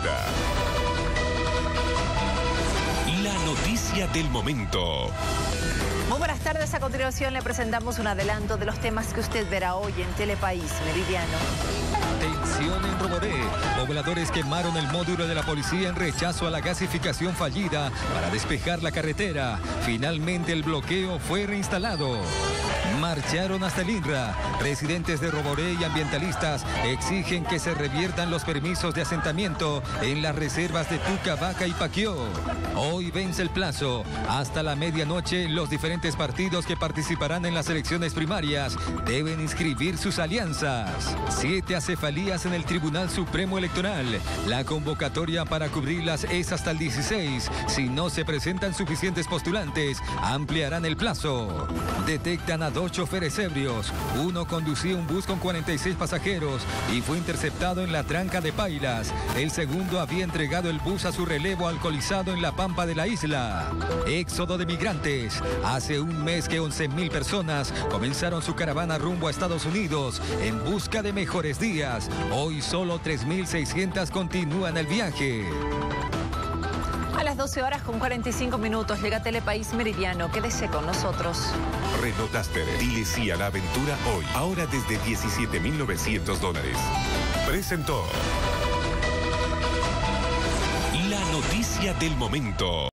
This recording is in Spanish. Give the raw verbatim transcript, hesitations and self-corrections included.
presenta la noticia del momento. Muy buenas tardes. A continuación le presentamos un adelanto de los temas que usted verá hoy en Telepaís Meridiano. Tensión en Roboré. Pobladores quemaron el módulo de la policía en rechazo a la gasificación fallida para despejar la carretera. Finalmente el bloqueo fue reinstalado. Marcharon hasta el INRA. Residentes de Roboré y ambientalistas exigen que se reviertan los permisos de asentamiento en las reservas de Tuca, Vaca y Paquió. Hoy vence el plazo. Hasta la medianoche, los diferentes partidos que participarán en las elecciones primarias deben inscribir sus alianzas. Siete acefalías en el Tribunal Supremo Electoral. La convocatoria para cubrirlas es hasta el dieciséis. Si no se presentan suficientes postulantes, ampliarán el plazo. Detectan a dos choferes ebrios. Uno conducía un bus con cuarenta y seis pasajeros y fue interceptado en la tranca de Pailas. El segundo había entregado el bus a su relevo alcoholizado en la pampa de la isla. Éxodo de migrantes. Hace un mes que once mil personas comenzaron su caravana rumbo a Estados Unidos en busca de mejores días. Hoy solo tres mil seiscientas continúan el viaje. A las doce horas con cuarenta y cinco minutos llega Telepaís Meridiano. Quédese con nosotros. Renault Duster. Dile sí a la aventura hoy. Ahora desde diecisiete mil novecientos dólares. Presentó la noticia del momento.